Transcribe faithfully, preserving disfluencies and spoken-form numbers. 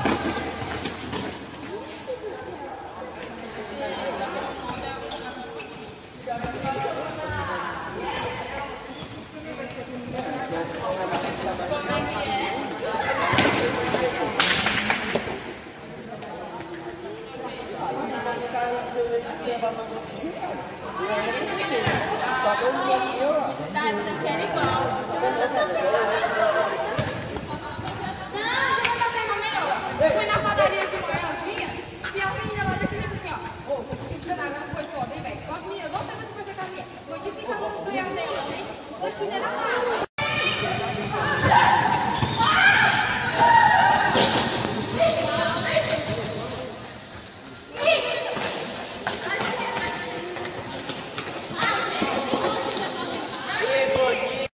Eu fui na padaria de manhãzinha e a menina lá desse jeito assim, ó. Ô, esse agora foi foda, hein, velho? Eu não sei quantas coisas que a minha. Foi difícil agora ganhar dela, né? O coxinho era caro, hein?